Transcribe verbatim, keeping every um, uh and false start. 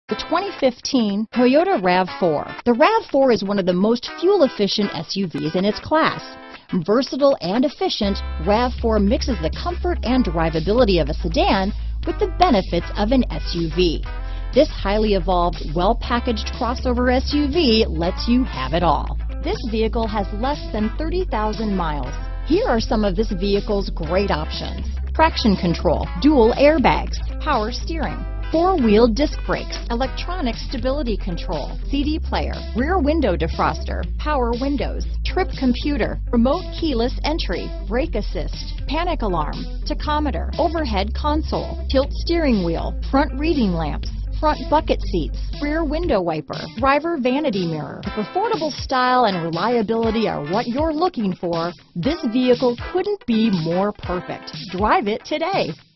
The twenty fifteen Toyota RAV four. The RAV four is one of the most fuel-efficient S U Vs in its class. Versatile and efficient, RAV four mixes the comfort and drivability of a sedan with the benefits of an S U V. This highly evolved, well-packaged crossover S U V lets you have it all. This vehicle has less than thirty thousand miles. Here are some of this vehicle's great options: traction control, dual airbags, power steering, four-wheel disc brakes, electronic stability control, C D player, rear window defroster, power windows, trip computer, remote keyless entry, brake assist, panic alarm, tachometer, overhead console, tilt steering wheel, front reading lamps, front bucket seats, rear window wiper, driver vanity mirror. If affordable style and reliability are what you're looking for, this vehicle couldn't be more perfect. Drive it today.